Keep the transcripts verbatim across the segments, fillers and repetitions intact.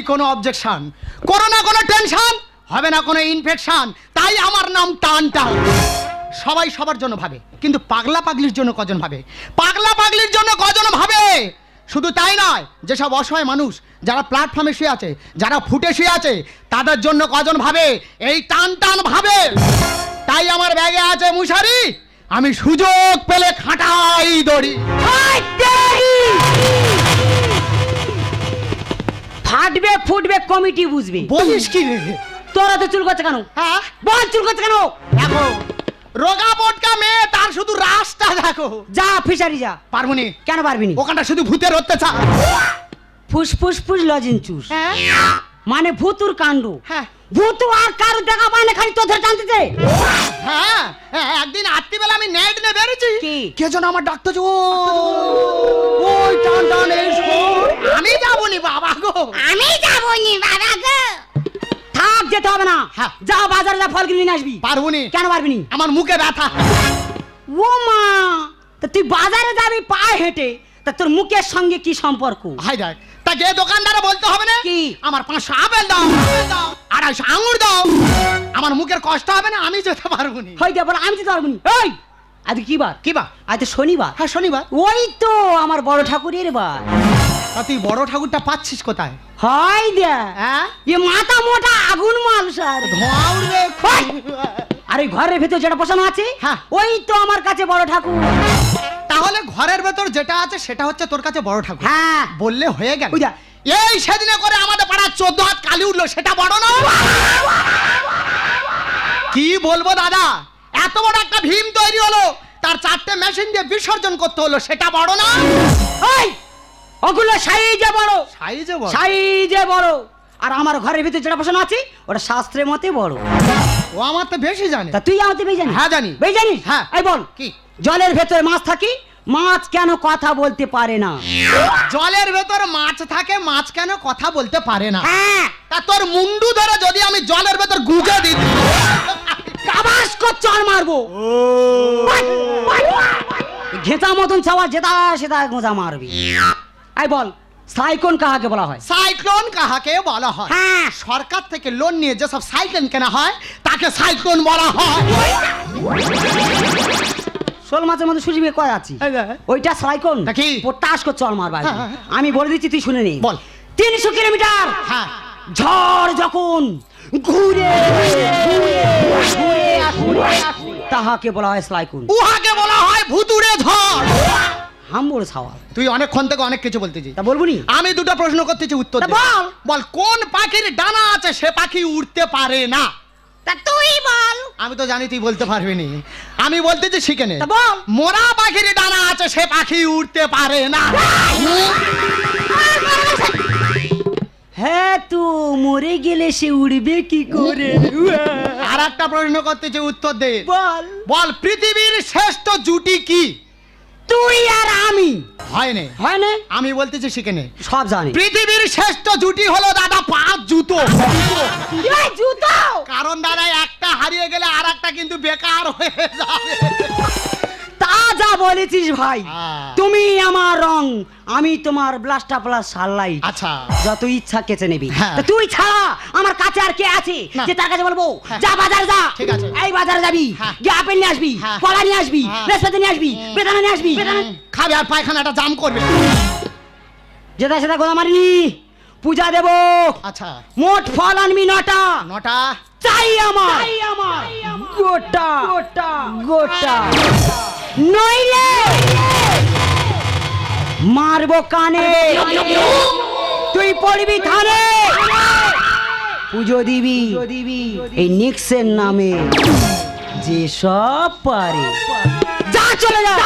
কোনো অবজেকশন, করো না কোনো টেনশন, হবে না কোনো ইনফেকশন, তাই আমার নাম টান টান। সবাই সবার জন্য ভাবে, কিন্তু পাগলা পাগলির জন্য কজন ভাবে? পাগলা পাগলির জন্য কজন ভাবে? শুধু তাই নয়, যেসব অসহায় মানুষ যারা প্ল্যাটফর্মে শুয়ে আছে, যারা ফুটে শুয়ে আছে, তাদের জন্য কজন ভাবে? এই টান টান ভাবে। তাই আমার ব্যাগে আছে মুশারি, আমি সুযোগ পেলে খাটাই দড়ি। ফাটবে ফুটবে কমিটি বুঝবে। বলিস কি রে? তোরা তো চুল করছে কেন? হ্যাঁ বল চুল করছে কেন? দেখো রোগা মোটকা মেয়ে, তার শুধু রাস্তা দেখো। যা ফিশারি যা। পারবো নি। কেন পারবি নি? ওখানটা শুধু ভূতের অত্যাচার। ফুস ফুস ফুস লজিন চুস, মানে ভূতুর কাণ্ড। হ্যাঁ ভূতু আর কারো দেখা পায় না, খালি তোদের টানতেছে। হ্যাঁ একদিন রাত্রিবেলা আমি নেট নিয়ে বেরিয়েছি, কি কে যেন আমার ডাক্তার জো ওই টান টান এসো। আমি যাবো নি বাবা গো, আমি যাবো নি বাবা গো। থাক, যেতে হবে না। হ্যাঁ যা বাজারে যা ফল কিনে নিয়ে আসবি। পারবো নি। কেন পারবি নি? আমার মুখে ব্যথা। ও মা, তা তুই বাজারে যাবি পায়ে হেঁটে, তা তোর মুখের সঙ্গে কি সম্পর্ক? হাই দেখ, তা গিয়ে দোকানদারে বলতে হবে না কি আমার পাঁচশো আপেল দাও, আড়াইশো আঙুর দাও, আমার মুখের কষ্ট হবে না, আমি যেতে পারবো নি। হয়তো বল আমি যেতে পারবো নি। এই আজ কি বার? কি বার? আজ তো শনিবার। হ্যাঁ শনিবার। ওই তো আমার বড় ঠাকুরের বার। তা তুই বড় ঠাকুরটা পাচ্ছিস কোথায়? হাই দে, হ্যাঁ এ মাথা মোটা আগুন মালসার ধোঁয়া উড়বে। আরে ঘরের ভেতর যেটা বসানো আছে, হ্যাঁ ওই তো আমার কাছে বড় ঠাকুর। তাহলে ঘরের ভেতর যেটা আছে সেটা হচ্ছে তোর কাছে বড় ঠাকুর। হ্যাঁ বললে হয়ে গেল। বুঝা এই সেদিনে করে আমাদের পাড়ার চোদ্দ হাত কালি উঠলো, সেটা বড় না? কি বলবো দাদা, এত বড় একটা ভীম তৈরি হলো, তার চারটে মেশিন দিয়ে বিসর্জন করতে হলো, সেটা বড় না? ওই ওগুলো সাইজে বড়, সাইজে বড়, সাইজে বড়। আর আমার ঘরের ভিতর যেটা বসানো আছে ওটা শাস্ত্রের মতে বড়। ও আমার তো বেশি জানে। তা তুই আমাকে বেশি জানিস? হ্যাঁ জানি। বেশি জানিস? হ্যাঁ। এই বল, কি জলের ভেতরে মাছ থাকে, মাছ কেন কথা বলতে পারে না? জলের ভেতর মাছ থাকে, মাছ কেন কথা বলতে পারে না? হ্যাঁ। তা তোর মুন্ডু ধরে যদি আমি জলের ভেতর গুজে দিই, কাবাস কর চড় মারবো। ঘেঁচা মতন ছাওয়া যেটা সেটা গোঁজা মারবি। এই বল, সাইক্লোন কাহাকে বলা হয়? সাইক্লোন কাহাকে বলা হয়? হ্যাঁ, সরকার থেকে লোন নিয়ে যেসব সাইকেল কেনা হয় তাকে সাইক্লোন বলা হয়। শোল মাছের মধ্যে সুজি মেয়ে কয় আছি, ওইটা সাইক্লোন। নাকি পটাশ কর চড় মারবা। আমি বলে দিচ্ছি, তুই শুনে নে। বল। তিনশো কিলোমিটার হ্যাঁ ঝড় যখন ঘুরে ঘুরে ঘুরে আসে, তাহাকে বলা হয় সাইক্লোন। উহাকে বলা হয় ভুতুড়ে ঝড়। হাম্বর ছাওয়া। তুই অনেকক্ষণ থেকে অনেক কিছু বলতেছিস, তা বলবো নি? আমি দুটো প্রশ্ন করতেছি, উত্তর দে। বল। বল, কোন পাখির ডানা আছে সে পাখি উড়তে পারে না? তা তুই বল। আমি তো জানি তুই বলতে পারবি নি, আমি বলতেছি শিখে নে। তা বল। মোরা পাখির ডানা আছে সে পাখি উড়তে পারে না। হ্যাঁ, তো মরে গেলে সে উড়বে কি করে? আর একটা প্রশ্ন করতেছি, উত্তর দে। বল। বল, পৃথিবীর শ্রেষ্ঠ জুটি কি? তুই আর আমি। হয় না? হয় না? আমি বলতেছি শিখে নে। সব জানি। পৃথিবীর শ্রেষ্ঠ জুটি হলো দাদা পাঁচ জুতো। জুতো? কারণ দাদা একটা হারিয়ে গেলে আর একটা কিন্তু বেকার হয়ে যাবে। তা যা বলেছিস ভাই, তুমি আমার রং, আমি তোমার ব্লাস্টা প্লাস সানলাইট। আচ্ছা, যত ইচ্ছা কেচে নিবি। হ্যাঁ। তুই ছাড়া আমার কাছে আর কে আছে যে তার কাছে বলবো যা বাজার যা? ঠিক আছে, এই বাজারে যাবি, গিয়ে আপেল নিয়ে আসবি, কলা নিয়ে আসবি, নাশপাতি নিয়ে আসবি, বেদানা নিয়ে আসবি। খাবে আর পায়খানাটা জাম করবে। যেটা সেটা গোদা মারিনি, পূজা দেবো। আচ্ছা, মোট ফল আনবি নটা। নটা চাই আমার, চাই আমার গোটা গোটা গোটা, নইলে মারবো কানে, তুই পড়বি থানে। পুজো দিবি এই নিক্সের নামে, যে সব পারে। যা চলে যা।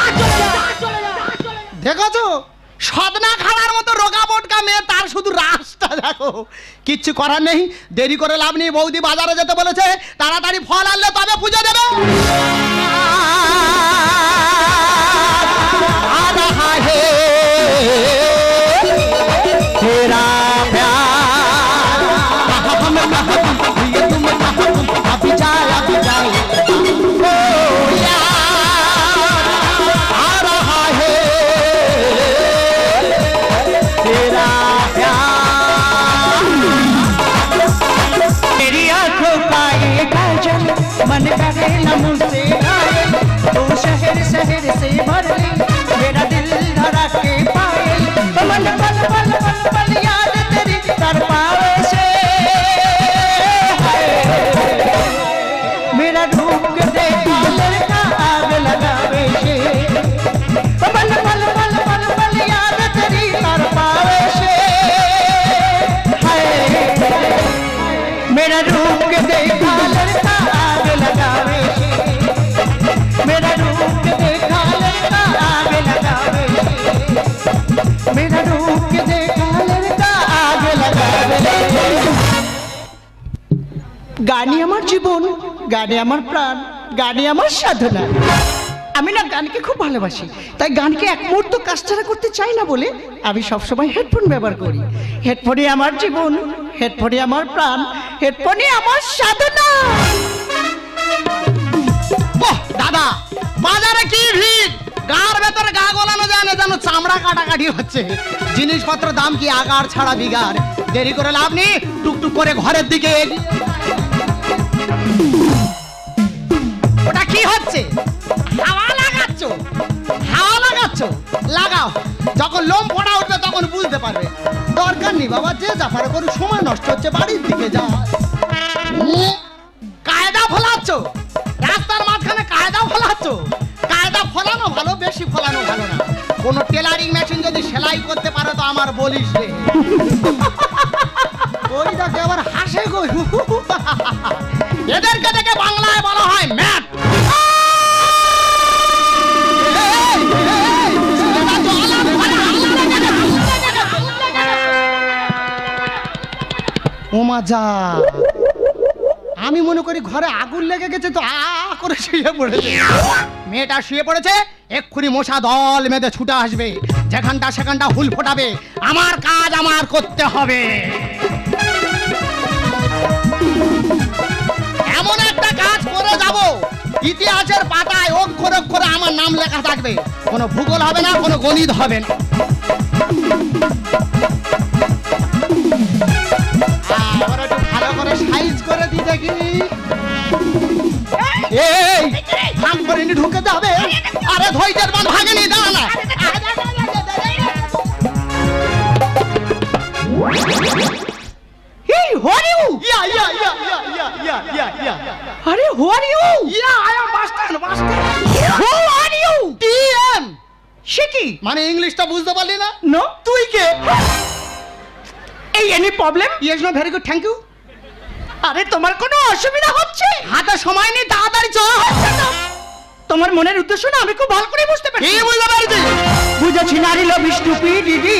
দেখো সদনা খাড়ার মতো রোগা মোটকা মেয়ে, তার শুধু রাস্তা দেখো। কিচ্ছু করার নেই, দেরি করে লাভ নেই। বৌদি বাজারে যেতে বলেছে, তাড়াতাড়ি ফল আনলে তবে পুজো দেবে। तेरा प्यार हमें महबूब ये तुम्हें महबूब अभी जाए अभी जाए ओ यार आ रहा है तेरा प्यार पायल मन करे ना मुझसे घायल तू शहर शहर से भर ले मेरा दिल धरा के पायल मन पल पल पल पल याद तेरी तर पावे से मेरा रूप के देखा लड़का आग लगावे से मन पल पल पल पल याद तेरी तर पावे से मेरा रूप के देखा लड़का आग लगावे से मेरा रूप के देखा लड़का आग लगावे से मेरा रूप के देखा लड़का आग लगावे गानी আমার জীবন গানে আমার প্রাণ গানে আমার সাধনা আমি না গানকে খুব ভালোবাসি তাই গানকে এক মুহূর্ত কাজছাড়া করতে চাই না বলে আমি সব সময় হেডফোন ব্যবহার করি হেডফোনে আমার জীবন হেডফোনে আমার প্রাণ হেডফোনে আমার সাধনা ওহ দাদা বাজারে কি ভিড় গার ভেতরে গা গলানো যায় না যেন চামড়া কাটাকাটি হচ্ছে জিনিসপত্র দাম কি আগার ছাড়া বিগার দেরি করে লাভ নেই টুকটুক করে ঘরের দিকে ওটা কি হচ্ছে হাওয়া লাগাচ্ছ হাওয়া লাগাচ্ছ লাগাও যখন লোম ফোড়া উঠবে তখন বুঝতে পারবে দরকার নেই বাবা যে যা পারে কোনো সময় নষ্ট হচ্ছে বাড়ির দিকে যা কায়দা ফলাচ্ছ রাস্তার মাঝখানে কায়দা ফলাচ্ছ কায়দা ফলানো ভালো বেশি ফলানো ভালো না কোনো টেলারিং মেশিন যদি সেলাই করতে পারে তো আমার বলিস রে ওই দেখে আবার হাসে গো এদেরকে দেখে বাংলায় বলা হয় ম্যাপ ওমা যা আমি মনে করি ঘরে আগুন লেগে গেছে তো আ করে শুয়ে পড়েছে মেয়েটা শুয়ে পড়েছে এক্ষুনি মশা দল মেয়েদের ছুটে আসবে যেখানটা সেখানটা হুল ফোটাবে আমার কাজ আমার করতে হবে এমন একটা কাজ করে যাব ইতিহাসের পাতায় অক্ষর অক্ষরে আমার নাম লেখা থাকবে কোনো ভূগোল হবে না কোনো গণিত হবে না ভালো করে সাইজ করে দি দেখি এই হাম করে নি ঢুকে যাবে আরে ধৈর্যের বাঁধ ভাঙেনি দাঁড়া না Hey, who are you? Yeah, yeah, yeah, yeah, yeah, yeah, yeah, yeah. Are you? Who are you? Yeah, I am master, master. Who are you? T M. Shiki. মানে ইংলিশটা বুঝতে পারলি না? No. তুই কে? Hey, any problem? Yes, no, very good, thank you. আরে তোমার কোনো অসুবিধা হচ্ছে? হাতে সময় নেই তাড়াতাড়ি চল। তোমার মনের উদ্দেশ্য না আমি খুব ভালো করে বুঝতে পারছি। কি বুঝতে পারছিস? বুঝেছি নারী লো বিষ্ণু পিডিডি।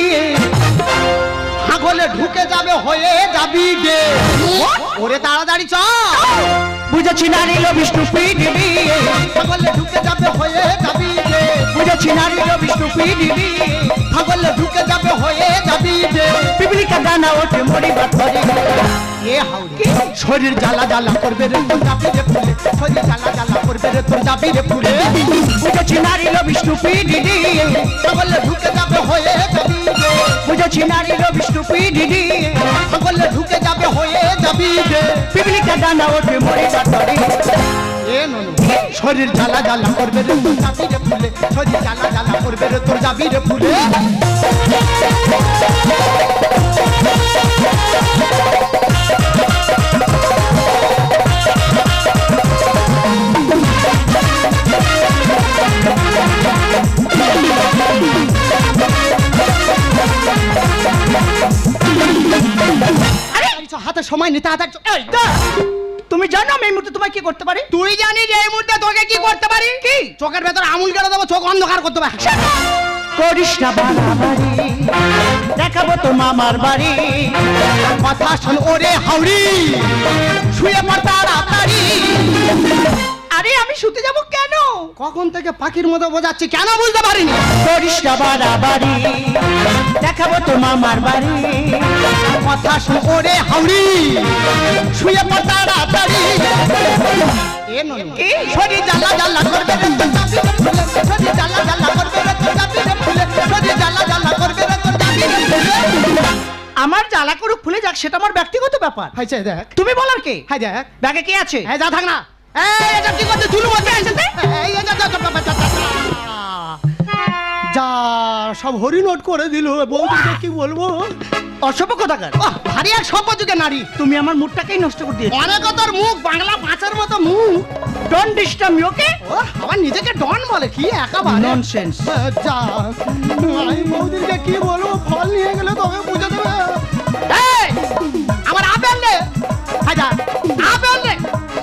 ছাগলে ঢুকে যাবে হয়ে যাবি গে ওরে তাড়াতাড়ি চল বুঝেছি নারী লো বিষ্ণু পিডিডি ছাগলে ঢুকে যাবে হয়ে যাবি গে বুঝেছি নারী লো বিষ্ণু পিডিডি ছাগলে ঢুকে যাবে হয়ে যাবি গে পিপিলিকা গানা ওঠে মরি বাতরি এ হাউরে শরীর জ্বালা জ্বালা করবে রে তোর যাবি রে ফুলে শরীর জ্বালা জ্বালা করবে রে তোর যাবি রে ফুলে বুঝেছি নারী লো বিষ্ণু পিডিডি ছাগলে ঢুকে যাবে হয়ে যাবি গে বুঝেছি নারী লো বিষ্ণু পিডিডি ছাগলে ঢুকে যাবে হয়ে যাবি গে পিপিলিকা গানা ওঠে মরি বাতরি এ ননু শরীর জ্বালা জ্বালা করবে রে তোর যাবি রে ফুলে শরীর জ্বালা জ্বালা করবে রে তোর যাবি রে ফুলে হাতে সময় নিতে হাতে তুমি জানো আমি এই মুহূর্তে তোমায় কি করতে পারি তুই জানিস এই মুহূর্তে তোকে কি করতে পারি কি চোখের ভেতর আমুল কেটে দেবো চোখ অন্ধকার করতে পারি করিস না বাড়াবাড়ি দেখাবো তো মামার বাড়ি কথা শোন ওরে হাউড়ি শুয়ে পড় তাড়াতাড়ি আরে আমি শুতে যাব কেন কখন থেকে পাখির মতো বোঝাচ্ছি কেন বুঝতে পারিনি করিস না বাড়াবাড়ি দেখাবো তো মামার বাড়ি কথা শোন ওরে হাউড়ি শুয়ে পড় তাড়াতাড়ি এ ননু শরীর জ্বালা জ্বালা করবে রে তোর যাবি রে ফুলে শরীর জ্বালা জ্বালা করবে রে তোর যাবি রে ফুলে শরীর জ্বালা জ্বালা করবে রে তোর যাবি রে ফুলে আমার জ্বালা করুক ফুলে যাক সেটা আমার ব্যক্তিগত ব্যাপার হাইছে দেখ তুমি বলার কে হাই দেখ ব্যাগে কে আছে হ্যাঁ যা থাক না এই এটা কি করতে জুলুম হচ্ছে এসেছে এই যা যা যা সব হরি নোট করে দিল বৌদিকে কি বলবো অসভ্য কথাকার। ভারী এক সভ্য যুগে নারী তুমি আমার মুখটাকেই নষ্ট করে দিয়েছো। অনেক তোর মুখ বাংলা পাঁচের মতো মুখ ডোন্ট ডিস্টার্ব মি, ওকে? ও আবার নিজেকে ডন বলে কি একেবারে ননসেন্স। যা আমি বৌদিকে কি বলবো ফল নিয়ে গেলে তোকে বুঝে দেবে এই আমার আপেল রে হাজার আপেল রে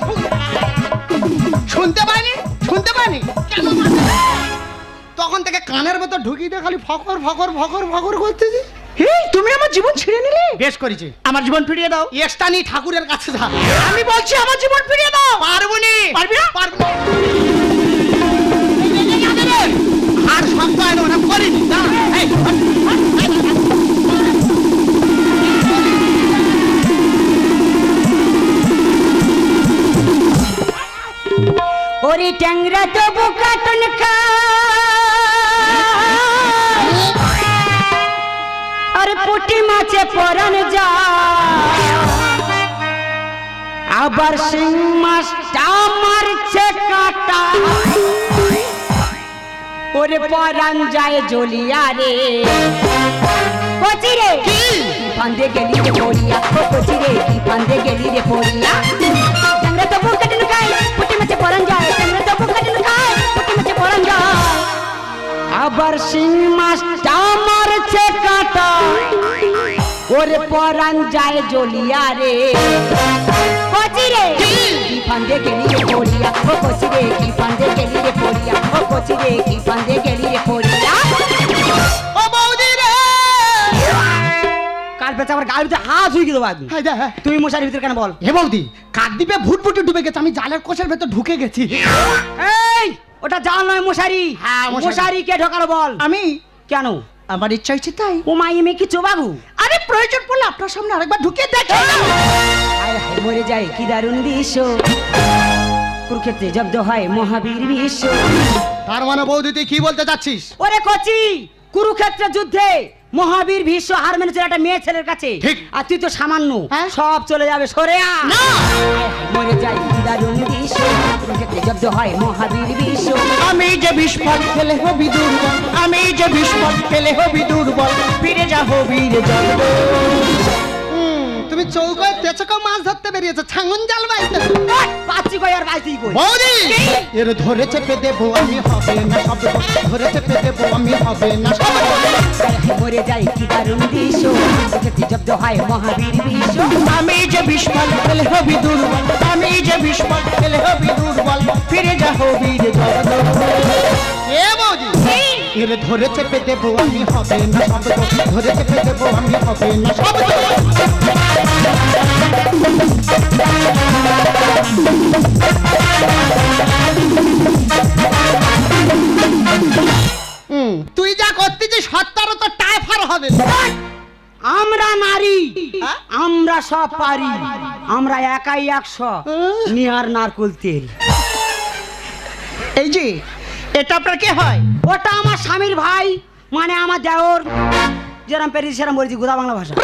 শুনতে পাইনি শুনতে পাইনি কেন তখন থেকে কানের ভেতর ঢুকিয়ে দিয়ে খালি ফকর ফকর ফকর ফকর করতেছি। এই তুমি আমার জীবন ছিঁড়ে নিলে। বেশ করেছি, আমার জীবন ফিরিয়ে দাও। এক্সটানি ঠাকুরের কাছে যা। আমি বলছি আমার জীবন ফিরিয়ে দাও। পারবো নি। পারবি না? পারবো না। আর শব্দ হয় না ওরা করিনি না এই ওরে ট্যাংরা তো বুকাটন খা আরে পুটি মাছে পরান যা আবার শিং মাছটা মারছে কাটা ওরে পরান যায় জ্বলিয়া রে কচি রে কি ফান্দে গেলি রে পড়িয়া কচি রে কি ফান্দে গেলি রে পড়িয়া ট্যাংরা তো বুকাটন খাই পুটি মাছে পরান যায় ট্যাংরা তো বুকাটন খাই পুটি মাছে পরান যায় আবার শিং মাছটা মারছে কাটা ওরে পরান যায় জ্বলিয়া রে কচি রে কি ফান্দে গেলি রে পড়িয়া ও কচি রে কি ফান্দে গেলি রে পড়িয়া ও কচি রে কি ফান্দে গেলি রে পড়িয়া ও বৌদি রে কাল পেছে আমার গাড়িতে হাত হয়ে গেল বাদ হাই দা তুই মশারির ভিতর কেন বল হে বৌদি কাকদ্বীপে ভুটভুটি ডুবে গেছে আমি জালের কোষের ভেতর ঢুকে গেছি। এই ওটা জাল নয় মশারি। হ্যাঁ, মশারি। মশারি কে ঢোকালো বল আমি কেন আমার ইচ্ছা হচ্ছে তাই। ও মা ইমে কি চোবাবু আরে প্রয়োজন পড়লে আপনার সামনে আরেকবার ঢুকিয়ে দেখে হায় হায় মরে যায় কি দারুণ দৃশ্য কুরুক্ষেত্রে জব্দ হয় মহাবীর বিশ্ব তার মানে বৌদি তুই কি বলতে চাচ্ছিস? ওরে কচি কুরুক্ষেত্র যুদ্ধে মহাবীর ভীষ্ম হার মেনেছে একটা মেয়ে ছেলের কাছে ঠিক। আর তুই তো সামান্য হ্যাঁ? সব চলে যাবে সরে আ না। হায় হায় মরে যায় কি দারুণ দৃশ্য কুরুক্ষেত্রে জব্দ হয় মহাবীর বিশ্ব আমি যে বিস্ফল ফেলে হবি দুর্বল, আমি যে বিস্ফল ফেলে হবি দুর্বল, ফিরে যা হবি রে জগৎ। হুম, তুমি চৌকায় তেচকা মাছ ধরতে বেরিয়েছো ছাঙ্গন জাল বাইতে। পাচ্ছি কই আর বাইতেই কই বৌদি এর ধরে চেপে দেবো আমি হবে না সব ধরে চেপে দেবো আমি হবে না সব হায় হায় মরে যায় কি দারুণ দৃশ্য কুরুক্ষেত্রে জব্দ হয় মহাবীর বিশ্ব আমি যে বিস্ফল ফেলে হবি দুর্বল, আমি যে বিস্ফল ফেলে হবি দুর্বল, ফিরে যা হবি রে জগৎ। এ বৌদি এর ধরে চেপে দেবো আমি হবে না সব ধরে চেপে দেবো আমি হবে না সব হুম, তুই যা করতেছিস সত্তর তো টাইফার হবে। আমরা নারী হ্যাঁ? আমরা সব পারি আমরা একাই একশো নিয়ার নারকুল তেল এই যে এটা আপনার কে হয়? ওটা আমার স্বামীর ভাই মানে আমার দেওর যেরম পেরেছি সেরম বলেছি গোদা বাংলা ভাষা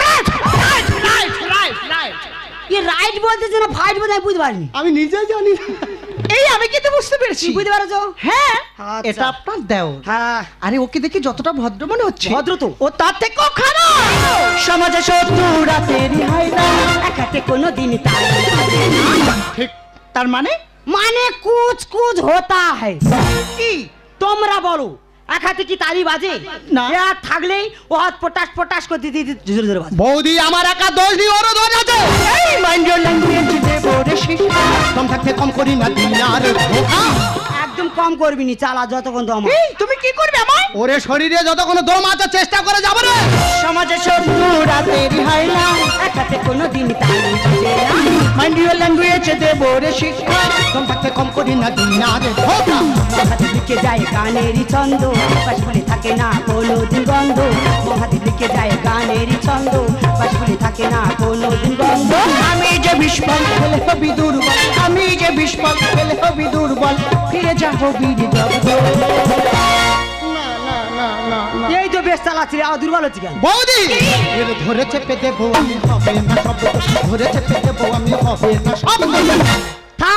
ये রাইট বলতেছে না ফাইট বলতে আমি বুঝতে পারিনি আমি নিজে জানি না। এই আমি কিন্তু বুঝতে পেরেছি। তুমি বুঝতে পারছো হ্যাঁ আচ্ছা। এটা আপনার দেও। হ্যাঁ আরে ওকে দেখি যতটা ভদ্র মনে হচ্ছে ভদ্র তো। ও তার থেকেও খারাপ। সমাজে শত্রুরা তেরি হয় না, একাতে কোনো দিন তাই ঠিক তার মানে মানে কুছ কুছ होता है কি? তোমরা বলো এক হাতে কি তালি বাজে না। এক থাকলেই ও হাত পটাশ পটাশ করে দিতে দিতে জোরে জোরে বাজে বৌদি আমার একা দোষ নেই ওরও দোষ আছে। এই মাইন্ড ইওর ল্যাঙ্গুয়েজ দেবো রে শিশা। কম থাকতে কম করি না দিনার ধোঁকা। একদম কম করবি নি চালা যতক্ষণ দম এই তুমি কি করবে আমার? ওরে শরীরে যতক্ষণ দম আছে চেষ্টা করে যাবো রে। সমাজে শত্রুরা তেরি হয় না, এক হাতে কোনো দিন তালি বাজে না মাইন্ড ইওর ল্যাঙ্গুয়েজ দেবো রে শিশা। কম থাকতে কম করি না দিনার ধোঁকা। মহাদি লিখে যায় গানেরই ছন্দ পাশ বলে থাকে না কোনো দিন গন্ধ মহাদি লিখে যায় গানেরই ছন্দ পাশ বলে থাকে না কোনো দিন গন্ধ আমি যে বিস্ফল ফেলে হবি দুর্বল, আমি যে বিস্ফল ফেলে হবি দুর্বল, ফিরে যা হবি রে জগৎ। না না না না না এই তো বেশ চালাচ্ছি রে, আর দুর্বল হচ্ছে কেন বৌদি এর ধরে চেপে দেবো আমি হবে না সব ধরে চেপে দেবো আমি হবে না সব থাক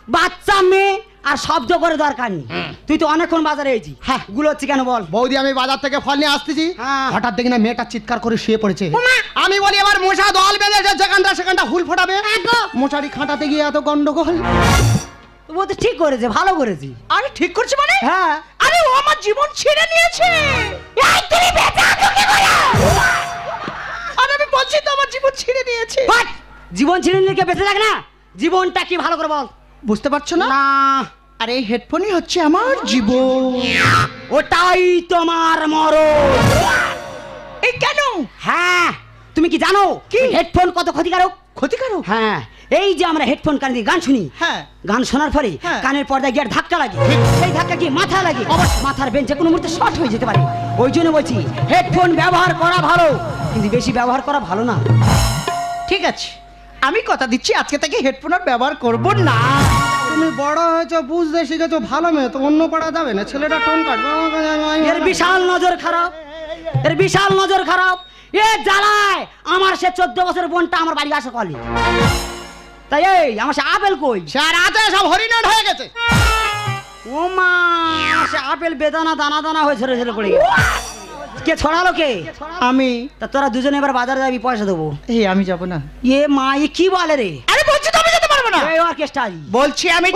বাচ্চা মেয়ে আর শব্দ করে দরকার নেই। তুই তো অনেকক্ষণ বাজারে হয়েছি, হ্যাঁ। গুলো হচ্ছে কেন বল? বৌদি আমি বাজার থেকে ফল নিয়ে আসতেছি, হ্যাঁ। হঠাৎ দেখি না মেয়েটা চিৎকার করে শুয়ে পড়েছে। ওমা! আমি বলি এবার মশা দল বেঁধেছে, যেখানটা সেখানটা হুল ফোটাবে। হ্যাঁ গো। মশারি খাটাতে গিয়ে এত গন্ডগোল। ও তো ঠিক করেছে, ভালো করেছি। আরে ঠিক করছে মানে? হ্যাঁ। আরে ও আমার জীবন ছিঁড়ে নিয়েছে। এই তুমি বেঁচে আছো কি করে? আরে আমি বলছি তো আমার জীবন ছিঁড়ে নিয়েছে। বাট, জীবন ছিঁড়ে নিয়ে কে বেঁচে থাক না? জীবনটা কি ভালো করে বল। বুঝতে পারছো না? না, আরে এই হেডফোনই হচ্ছে আমার জীবন। ওটাই তোমার মরণ। এই কেন? হ্যাঁ, তুমি কি জানো কি? হেডফোন কত ক্ষতিকারক? ক্ষতিকারক? হ্যাঁ, এই যে আমরা হেডফোন কানে দিয়ে গান শুনি, হ্যাঁ। গান শোনার পরে হ্যাঁ। কানের পর্দায় গিয়ে ধাক্কা লাগে, সেই ধাক্কা গিয়ে মাথা লাগে, মাথার বেঞ্চে কোনো মুহূর্তে শর্ট হয়ে যেতে পারে। ওই জন্য বলছি হেডফোন ব্যবহার করা ভালো, কিন্তু বেশি ব্যবহার করা ভালো না। ঠিক আছে, আমি কথা দিচ্ছি আজকে থেকে হেডফোন আর ব্যবহার করব না। তুমি বড় হয়েছো, বুঝতে শিখেছো, ভালো মেয়ে তো অন্য পড়া যাবে না, ছেলেটা টোন কাটবে। এর বিশাল নজর খারাপ, এর বিশাল নজর খারাপ। এ জ্বালায় আমার সে চোদ্দ বছরের বোনটা আমার বাড়ি আসা কলি। তাই এই আমার সে আপেল কই? স্যার আছে সব হরিণাট হয়ে গেছে। ও মা, সে আপেল বেদানা দানা দানা হয়ে ঝরে ঝরে পড়ে গেছে। কে ছড়ালো কে? আমি। তা তোরা দুজনে এবার বাজারে যাবি, পয়সা দেবো। এই আমি যাব না। এ মা, এ কি বলে রে? আরে বলছি তো আমি যেতে পারবো না। এই অর্কেস্ট্রা বলছি আমি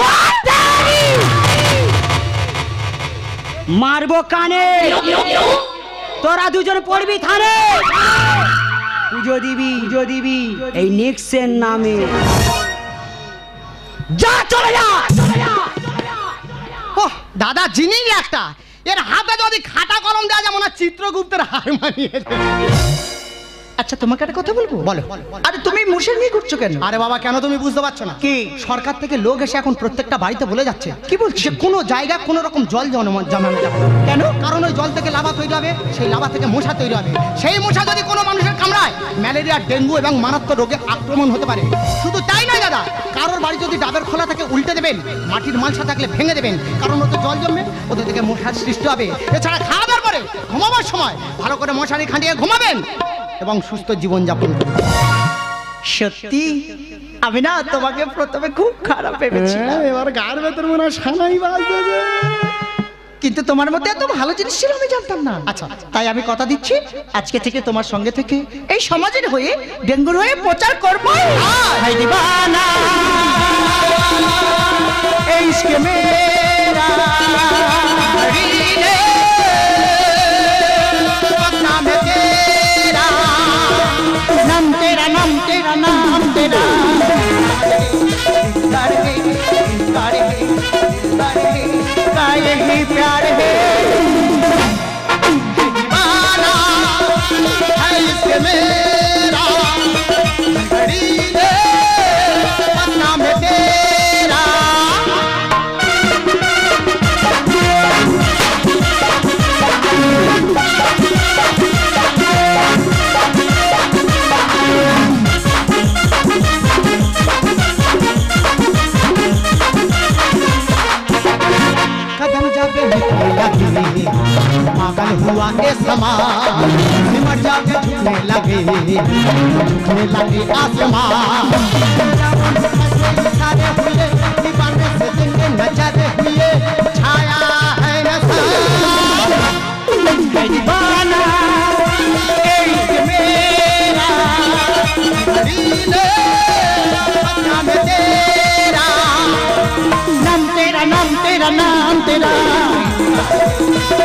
মারবো কানে। তোরা দুজন পড়বি থানে, পুজো দিবি, পুজো দিবি এই নিক্সের নামে। যা, চলে যা, চলে যা। ওহ দাদা, জিনিস একটা, এর হাতে যদি খাতা কলম দেওয়া যায় মনে হয় চিত্রগুপ্তের হার মানিয়েছে। আচ্ছা তোমাকে একটা কথা বলবো? বলো। আরে তুমি মুসের নিয়ে ঘুরছো কেন? আরে বাবা, কেন তুমি বুঝতে পারছো না? কি? সরকার থেকে লোক এসে এখন প্রত্যেকটা বাড়িতে বলে যাচ্ছে কি বলছে? যে কোনো জায়গায় কোনো রকম জল জমা- জমানো যাবে না। কেন? কারণ ওই জল থেকে লাভা তৈরি হবে, সেই লাভা থেকে মশা তৈরি হবে, সেই মশা যদি কোনো মানুষের কামড়ায় ম্যালেরিয়া, ডেঙ্গু এবং মারাত্মক রোগে আক্রমণ হতে পারে। শুধু তাই নয় দাদা, কারোর বাড়ি যদি ডাবের খোলা থাকে উল্টে দেবেন, মাটির মালসা থাকলে ভেঙে দেবেন, কারণ ওতে জল জমবে, ওদের থেকে মশার সৃষ্টি হবে। এছাড়া খাওয়া দাওয়ার পরে ঘুমাবার সময় ভালো করে মশারি খাটিয়ে ঘুমাবেন এবং সুস্থ জীবনযাপন করবেন। সত্যি আমি না তোমাকে প্রথমে খুব খারাপ ভেবেছিলাম, এবার গার ভেতর মনে হয় সানাই বাজতেছে। কিন্তু তোমার মধ্যে এত ভালো জিনিস ছিল আমি জানতাম না। আচ্ছা। তাই আমি কথা দিচ্ছি আজকে থেকে তোমার সঙ্গে থেকে এই সমাজের হয়ে, ডেঙ্গুর হয়ে প্রচার করব। হাই দিবানা এই ইশকে মেরা রিলে নাম তেরা, নাম তেরা, নাম তেরা, নাম তেরা प्यार है, प्यार है, प्यार है, का यही प्यार है। दीवाना है इसके मेरा, घड़ी दे बदनाम है तेरा। कदम जाके निकलने लगे, पागल हुआ के समा, सिमट जाके झुकने लगे, झुकने लगे आसमां। सारे हुए दीवाने से जिनके नजर हुए, छाया है नशा। दीवाना इश्क मेरा, दीले बदनाम तेरा, नाम तेरा, नाम तेरा, नाम तेरा।